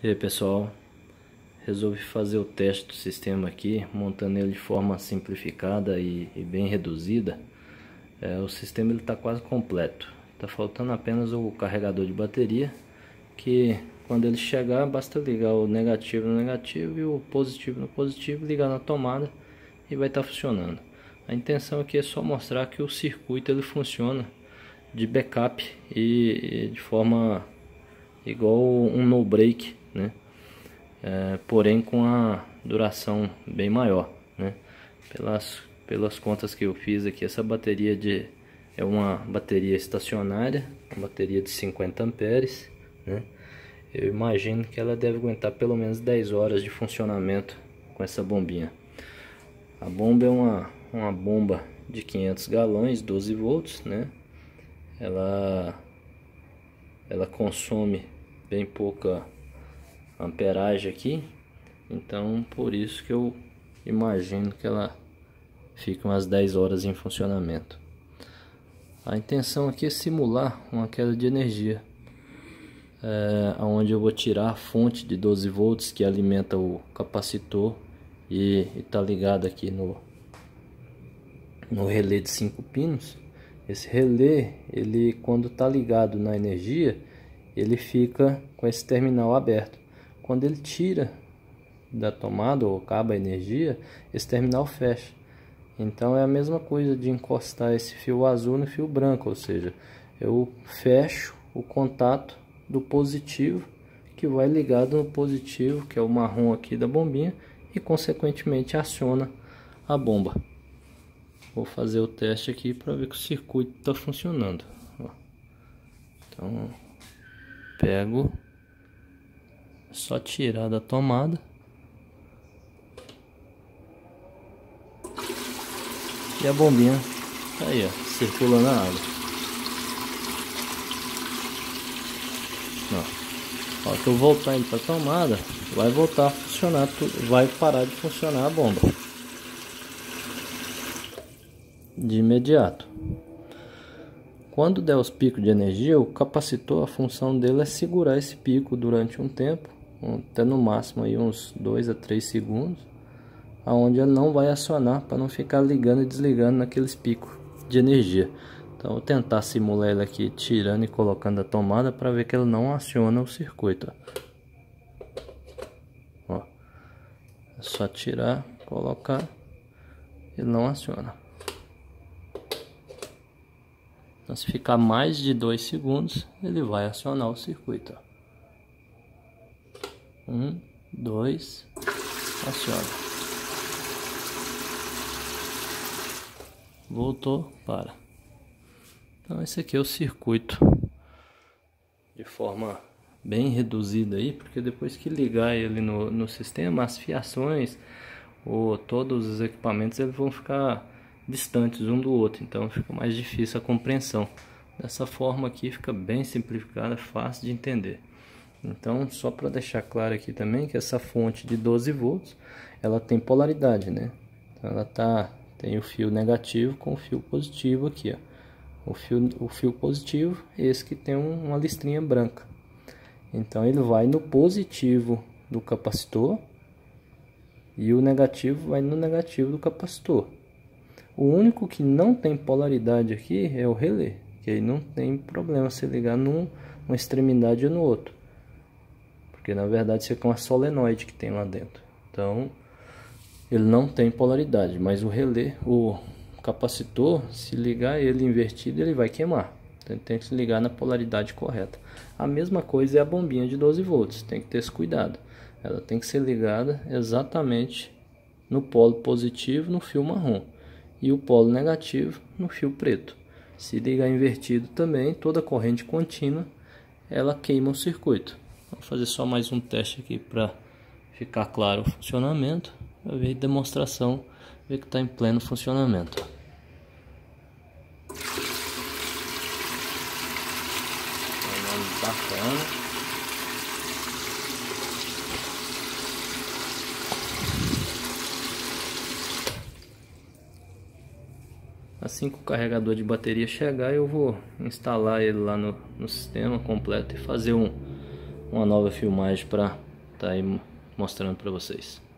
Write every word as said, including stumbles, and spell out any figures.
E aí pessoal, resolvi fazer o teste do sistema aqui, montando ele de forma simplificada e, e bem reduzida. É, o sistema ele está quase completo, está faltando apenas o carregador de bateria, que quando ele chegar basta ligar o negativo no negativo e o positivo no positivo, ligar na tomada e vai estar tá funcionando. A intenção aqui é só mostrar que o circuito ele funciona de backup e, e de forma igual um no break, né? É, porém com a duração bem maior, né? Pelas, pelas contas que eu fiz aqui, essa bateria de, é uma bateria estacionária, uma bateria de cinquenta amperes, né? Eu imagino que ela deve aguentar pelo menos dez horas de funcionamento com essa bombinha. A bomba é uma, uma bomba de quinhentos galões, doze volts, né? Ela, ela consome bem pouca amperagem aqui, então por isso que eu imagino que ela fica umas dez horas em funcionamento. A intenção aqui é simular uma queda de energia, é, onde eu vou tirar a fonte de doze volts que alimenta o capacitor e está ligado aqui no, no relé de cinco pinos. Esse relé, ele quando está ligado na energia, ele fica com esse terminal aberto. Quando ele tira da tomada ou acaba a energia, esse terminal fecha. Então é a mesma coisa de encostar esse fio azul no fio branco, ou seja, eu fecho o contato do positivo que vai ligado no positivo, que é o marrom aqui da bombinha, e consequentemente aciona a bomba. Vou fazer o teste aqui para ver que o circuito está funcionando. Então pego, só tirar da tomada e a bombinha tá aí, ó, circulando a água. Ó, ó, que eu voltar ele para a tomada, vai voltar a funcionar, vai parar de funcionar a bomba de imediato. Quando der os picos de energia, o capacitor, a função dele é segurar esse pico durante um tempo, até no máximo aí uns dois a três segundos, aonde ele não vai acionar para não ficar ligando e desligando naqueles picos de energia. Então vou tentar simular ele aqui tirando e colocando a tomada para ver que ele não aciona o circuito. Ó, é só tirar, colocar, ele não aciona. Então, se ficar mais de dois segundos, ele vai acionar o circuito. Um, dois, aciona. Voltou, para. Então esse aqui é o circuito de forma bem reduzida aí, porque depois que ligar ele no, no sistema, as fiações ou todos os equipamentos eles vão ficar distantes um do outro, então fica mais difícil a compreensão. Dessa forma aqui fica bem simplificada, fácil de entender. Então só para deixar claro aqui também que essa fonte de doze volts ela tem polaridade, né? Então ela tá, tem o fio negativo com o fio positivo aqui, ó. O fio, o fio positivo é esse que tem um, uma listrinha branca. Então ele vai no positivo do capacitor e o negativo vai no negativo do capacitor. O único que não tem polaridade aqui é o relé, que aí não tem problema se ligar num, numa extremidade ou no outro, porque na verdade isso aqui é uma solenoide que tem lá dentro. Então ele não tem polaridade, mas o relé, o capacitor, se ligar ele invertido, ele vai queimar. Então tem que se ligar na polaridade correta. A mesma coisa é a bombinha de doze volts, tem que ter esse cuidado. Ela tem que ser ligada exatamente no polo positivo, no fio marrom, e o polo negativo no fio preto. Se ligar invertido também, toda corrente contínua, ela queima o circuito. Vou fazer só mais um teste aqui para ficar claro o funcionamento, para ver a demonstração, ver que está em pleno funcionamento. Bacana. Assim que o carregador de bateria chegar, eu vou instalar ele lá no, no sistema completo e fazer um, uma nova filmagem para tá aí mostrando para vocês.